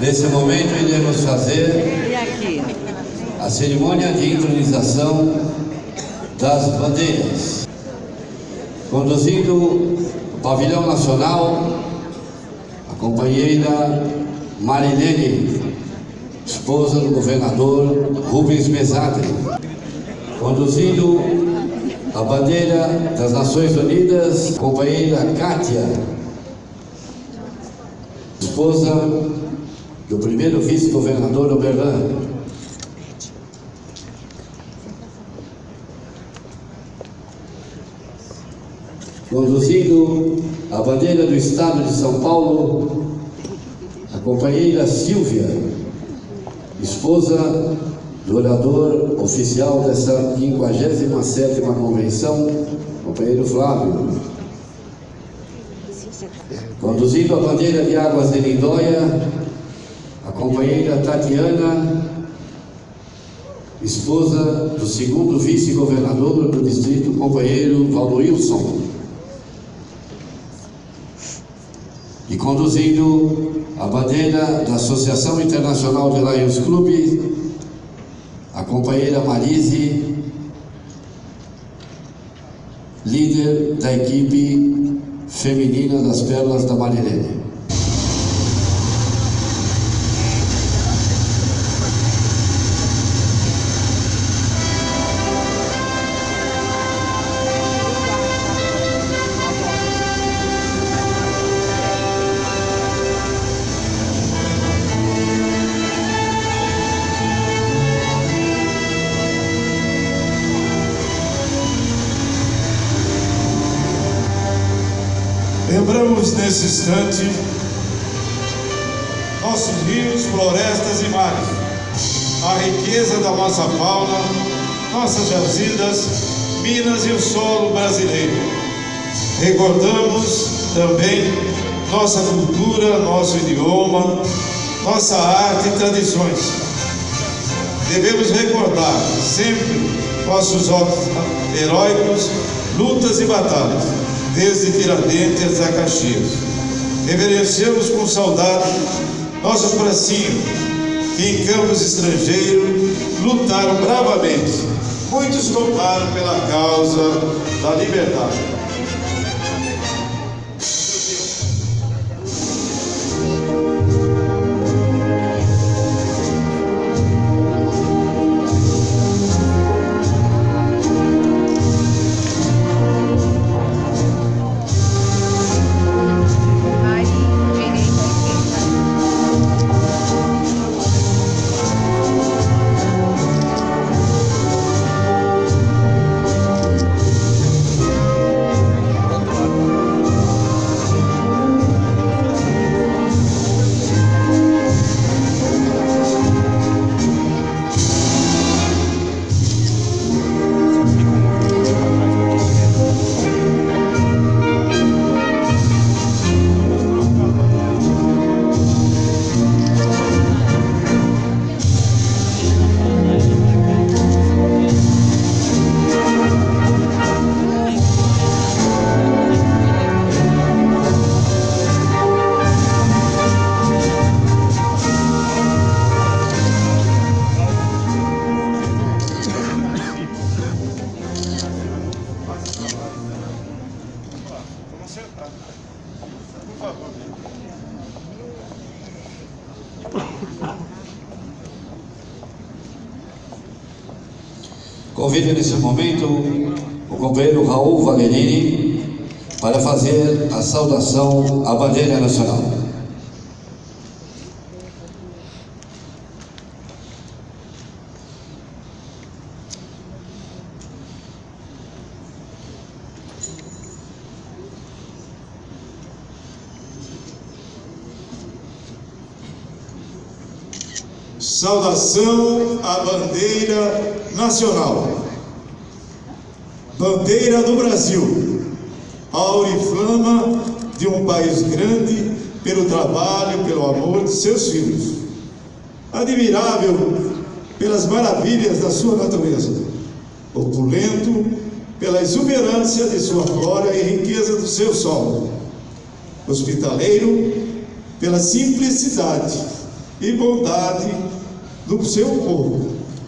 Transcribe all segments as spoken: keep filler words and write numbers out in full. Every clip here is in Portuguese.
Nesse momento iremos fazer a cerimônia de entronização das bandeiras, conduzindo o pavilhão nacional a companheira Marilene, esposa do governador Rubens Mesadri, conduzindo a bandeira das Nações Unidas, a companheira Kátia, esposa do primeiro vice-governador Oberlan. Conduzindo a bandeira do Estado de São Paulo, a companheira Silvia, esposa do orador oficial dessa quinquagésima sétima convenção, companheiro Flávio. Conduzindo a bandeira de Águas de Lindóia, a companheira Tatiana, esposa do segundo vice-governador do distrito, companheiro Valdoilson. E conduzindo a bandeira da Associação Internacional de Lions Club, a companheira Marise, líder da equipe feminina das Pérolas da Marilene. Lembramos nesse instante nossos rios, florestas e mares, a riqueza da nossa fauna, nossas jazidas, minas e o solo brasileiro. Recordamos também nossa cultura, nosso idioma, nossa arte e tradições. Devemos recordar sempre nossos atos heróicos, lutas e batalhas, desde Tiradentes a Caxias. Reverenciamos com saudade nossos bracinhos, que em campos estrangeiros lutaram bravamente. Muitos tomaram pela causa da liberdade. Convido nesse momento o companheiro Raul Valerini para fazer a saudação à bandeira nacional. Saudação à bandeira nacional. Bandeira do Brasil, aura e flama de um país grande pelo trabalho, pelo amor de seus filhos. Admirável pelas maravilhas da sua natureza, opulento pela exuberância de sua flora e riqueza do seu solo, hospitaleiro pela simplicidade e bondade do seu povo,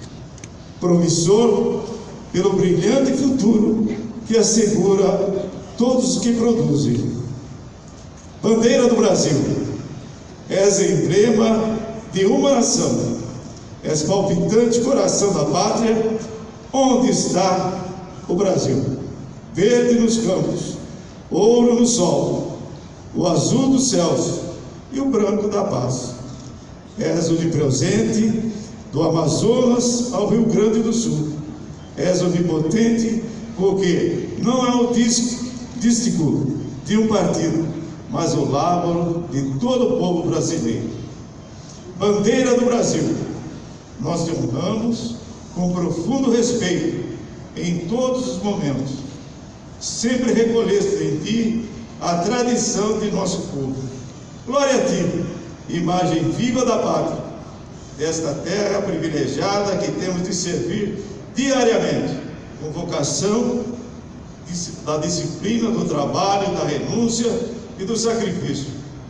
promissor pelo brilhante futuro que assegura todos os que produzem. Bandeira do Brasil, és emblema de uma nação, és palpitante coração da pátria. Onde está o Brasil? Verde nos campos, ouro no sol, o azul dos céus e o branco da paz. És onipresente do Amazonas ao Rio Grande do Sul. És onipotente porque não é o dístico de um partido, mas o lábaro de todo o povo brasileiro. Bandeira do Brasil, nós te honramos com profundo respeito em todos os momentos. Sempre recolheste em ti a tradição de nosso povo. Glória a ti, imagem viva da pátria, desta terra privilegiada que temos de servir diariamente, com vocação da disciplina, do trabalho, da renúncia e do sacrifício.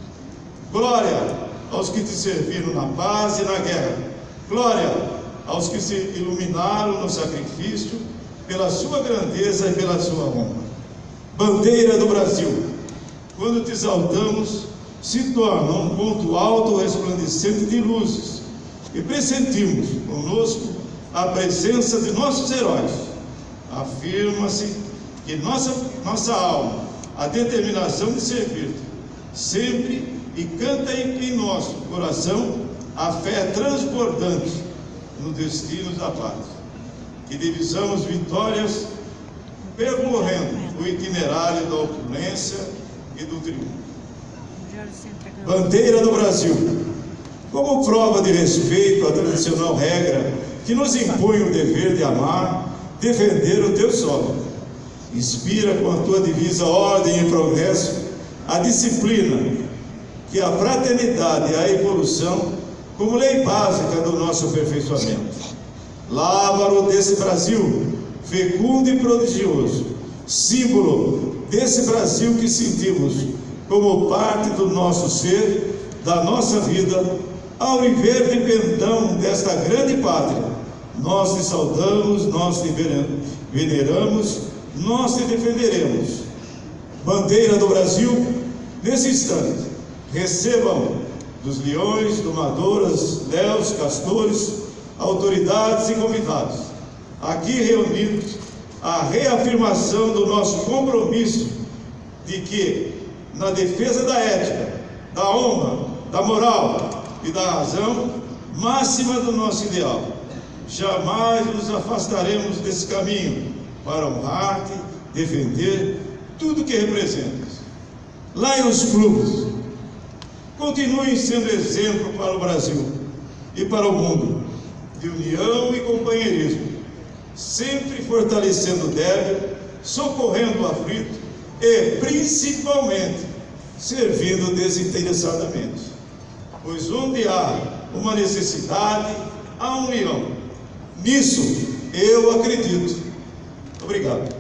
Glória aos que te serviram na paz e na guerra. Glória aos que se iluminaram no sacrifício, pela sua grandeza e pela sua honra. Bandeira do Brasil, quando te exaltamos, se torna um ponto alto resplandecente de luzes, e pressentimos conosco a presença de nossos heróis. Afirma-se que nossa, nossa alma, a determinação de servir, sempre, e canta em, em nosso coração a fé transbordante no destino da pátria. Que divisamos vitórias percorrendo o itinerário da opulência e do triunfo. Bandeira do Brasil, como prova de respeito à tradicional regra que nos impõe o dever de amar, defender o teu solo. Inspira com a tua divisa ordem e progresso a disciplina, que a fraternidade e a evolução como lei básica do nosso aperfeiçoamento. Lábaro desse Brasil, fecundo e prodigioso, símbolo desse Brasil que sentimos como parte do nosso ser, da nossa vida, ao viver de pendão desta grande pátria. Nós te saudamos, nós te veneramos, nós te defenderemos. Bandeira do Brasil, nesse instante, recebam dos leões, domadoras, léus, castores, autoridades e convidados, aqui reunidos, a reafirmação do nosso compromisso de que, na defesa da ética, da honra, da moral e da razão, máxima do nosso ideal, jamais nos afastaremos desse caminho para honrar-te, defender tudo que representas. Lá em os clubes, continuem sendo exemplo para o Brasil e para o mundo, de união e companheirismo, sempre fortalecendo o débil, socorrendo o aflito e, principalmente, servindo desinteressadamente. Pois onde há uma necessidade, há união. Nisso eu acredito. Obrigado.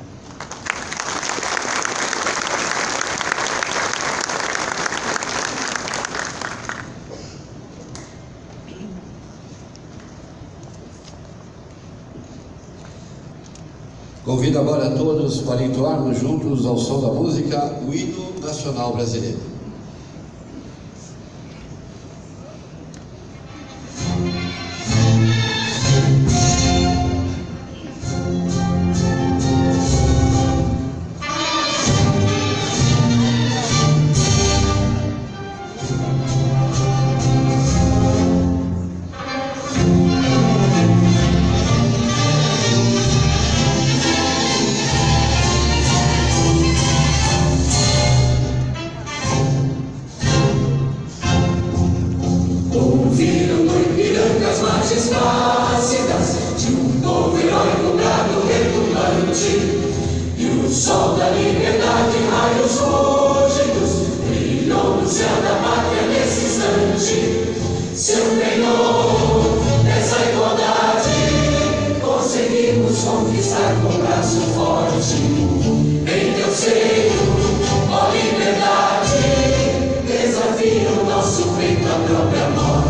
Convido agora a todos para entoarmos juntos ao som da música o hino nacional brasileiro. Desafio nosso peito à própria morte.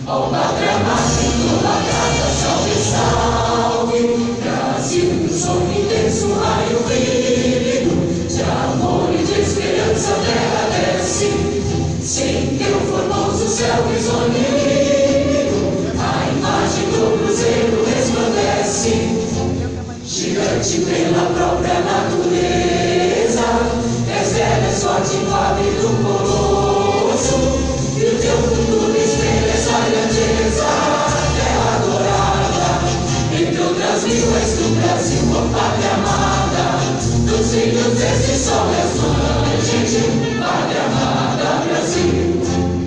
Ó pátria amada, idolatrada, salve, salve, Brasil, do sonho intenso, um raio vívido, de amor e de esperança, a terra desce, sim, teu formoso céu risonho límpido, a imagem do cruzeiro resplandece, gigante pela própria natureza, és velha, és forte, padre do colosso, e o teu futuro espelha essa grandeza, terra adorada, entre outras mil és do Brasil, ó pátria amada, dos filhos deste sol és mãe, gente, pátria amada, Brasil.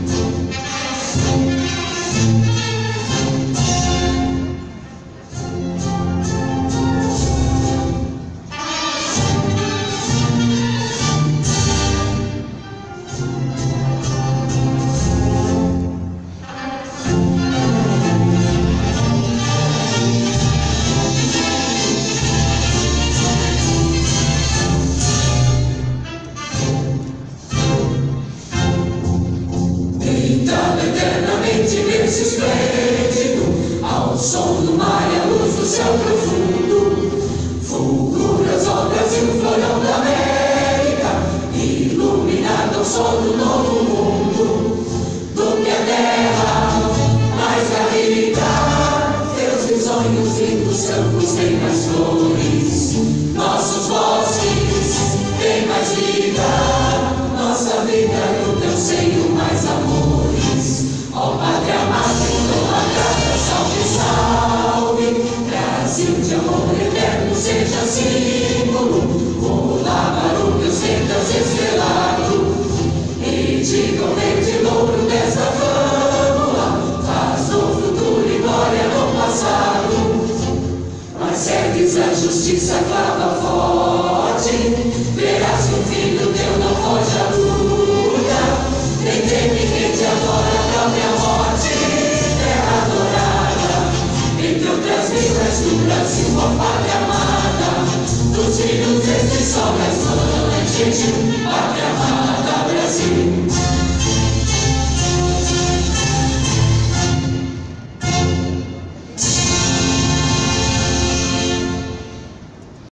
Nesse esplêndido, ao som do mar e à luz do céu profundo, fulguras ao Brasil, florão da América, iluminado ao sol do novo mundo, do que a terra mais garrida, teus risonhos lindos campos têm mais flores, nossos bosques têm mais vida, nossa vida no teu seio mais amores. Ó pátria amada, idolatrada, salve, salve, Brasil de amor eterno, seja símbolo, como lábaro teus ventas estrelado, e diga o verde louro desta fâmula, faz no futuro e glória no passado, mas segues a justiça, clava forte, verás que o filho teu não foge à luta, nem teme quem te adora a própria morte, terra adorada, entre outras vilas do Brasil, ó pátria amada, dos filhos deste sol, és mãe, gente, pátria amada, Brasil.